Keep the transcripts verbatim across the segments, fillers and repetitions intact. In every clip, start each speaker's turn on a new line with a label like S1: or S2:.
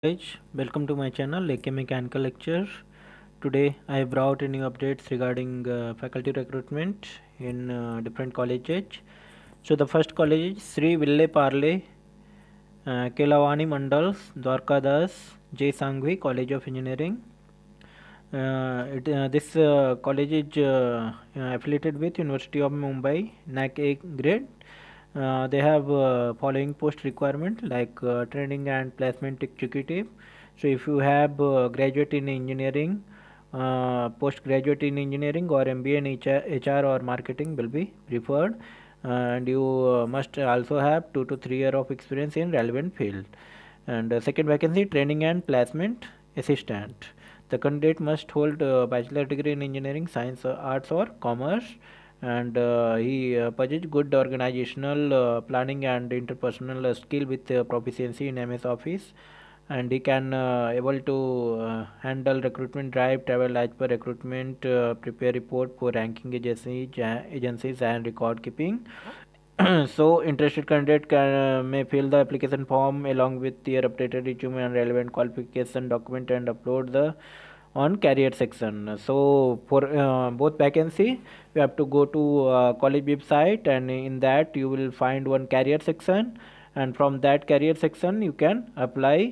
S1: Guys, welcome to my channel A K Mechanical Lecture. Today I have brought a new updates regarding uh, faculty recruitment in uh, different colleges. So the first college is Sri Ville Parle uh, Kelavani Mandals Dwarka Das J Sangvi College of Engineering. Uh, it, uh, this uh, college is uh, uh, affiliated with University of Mumbai N A C A grade. Uh, they have uh, following post requirement like uh, training and placement executive. So if you have uh, graduate in engineering, uh, postgraduate in engineering or M B A in H R or marketing will be preferred, and you uh, must also have two to three year of experience in relevant field. And uh, second vacancy, training and placement assistant. The candidate must hold a bachelor degree in engineering, science, uh, arts or commerce, and uh, he uh, possesses good organizational uh, planning and interpersonal uh, skill with uh, proficiency in M S Office, and he can uh, able to uh, handle recruitment drive, travel as per recruitment, uh, prepare report for ranking agencies, agencies and record keeping. So interested candidate can uh, may fill the application form along with their updated resume and relevant qualification document and upload the on career section. So for uh, both vacancy you have to go to uh, college website, and in that you will find one career section, and from that career section you can apply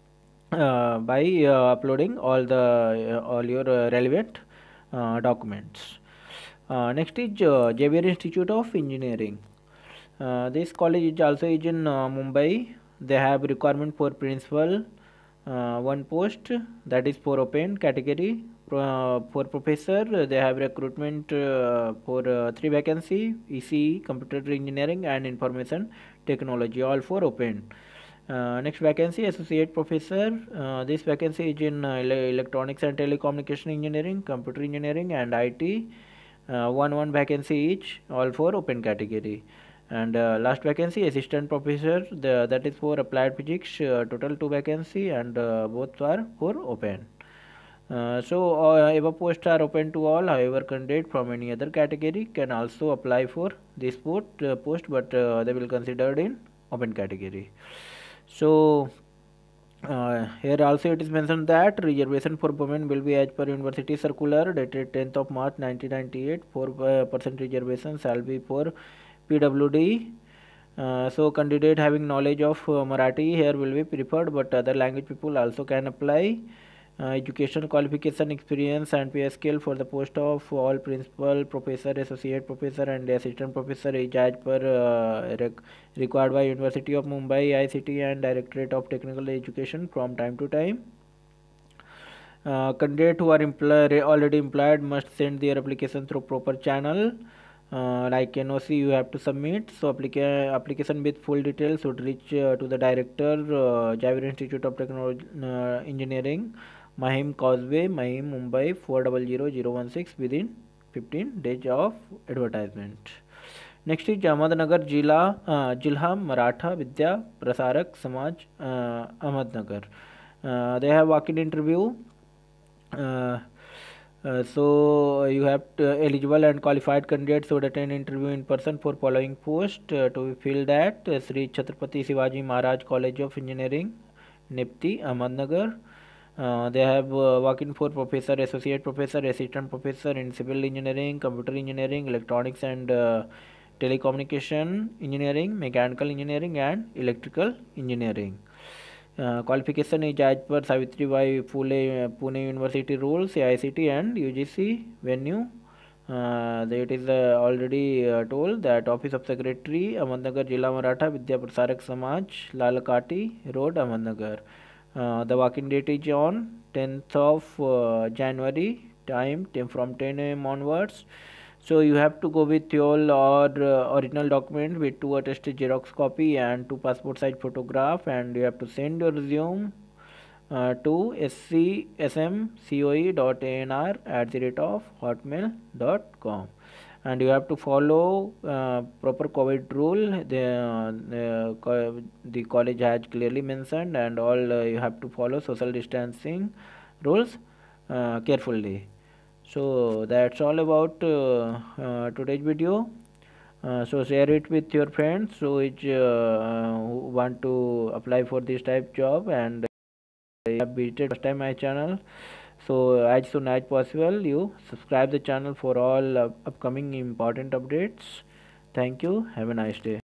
S1: uh, by uh, uploading all the uh, all your uh, relevant uh, documents. Uh, next is uh, Xavier Institute of Engineering. Uh, this college is also is in uh, Mumbai. They have requirement for principal, uh, one post, that is for open category. Uh, for professor, they have recruitment uh, for uh, three vacancy: E C E, computer engineering, and information technology, all for open. Uh, next vacancy, associate professor. Uh, this vacancy is in uh, electronics and telecommunication engineering, computer engineering, and I T. Uh, one one vacancy each, all for open category. And uh, last vacancy, assistant professor. The, that is for applied physics. Uh, total two vacancy, and uh, both are for open. Uh, so uh, above posts are open to all. However, candidate from any other category can also apply for this post, uh, post but uh, they will considered in open category. So uh, here also it is mentioned that reservation for women will be as per university circular dated tenth of March nineteen ninety-eight. four percent reservation shall be for P W D. Uh, so candidate having knowledge of uh, Marathi here will be preferred, but other language people also can apply. Uh, education qualification, experience and pay scale for the post of all principal, professor, associate professor and assistant professor is as per uh, rec required by University of Mumbai, I C T and Directorate of Technical Education from time to time. Uh, candidate who are employ already employed must send their application through proper channel. Uh, like N O C you have to submit. So applica application with full details should reach uh, to the director, uh, Xavier Institute of Technology uh, Engineering, Mahim Causeway, Mahim, Mumbai four zero zero zero one six within fifteen days of advertisement. Next is Ahmednagar Jila uh, Jilha Maratha Vidya Prasarak Samaj, uh, Ahmednagar. Uh, they have walk-in interview. Uh, uh, so you have to, eligible and qualified candidates should attend interview in person for following post uh, to fill that uh, Sri Chhatrapati Shivaji Maharaj College of Engineering, Nipti, Ahmednagar. Uh, they have uh, walk-in for professor, associate professor, assistant professor in civil engineering, computer engineering, electronics and uh, telecommunication engineering, mechanical engineering and electrical engineering. Uh, qualification is as per Savitribai Phule uh, Pune University rules, A I C T and U G C venue. Uh, it is uh, already uh, told that Office of Secretary, Ahmednagar, Jila Maratha, Vidya Prasarak Samaj, Lalakati Road, Ahmednagar. Uh, the walk-in date is on tenth of uh, January, time from ten A M onwards. So you have to go with your or uh, original document with two attested Xerox copy and two passport size photograph, and you have to send your resume uh, to scsmcoe.anr at the rate of hotmail dot com, and you have to follow uh, proper COVID rule. The, uh, the college has clearly mentioned, and all uh, you have to follow social distancing rules uh, carefully. So that's all about uh, uh, today's video. Uh, so share it with your friends so which uh, who want to apply for this type job, and you have visited first time my channel, so as soon as possible you subscribe the channel for all uh, upcoming important updates. Thank you. Have a nice day.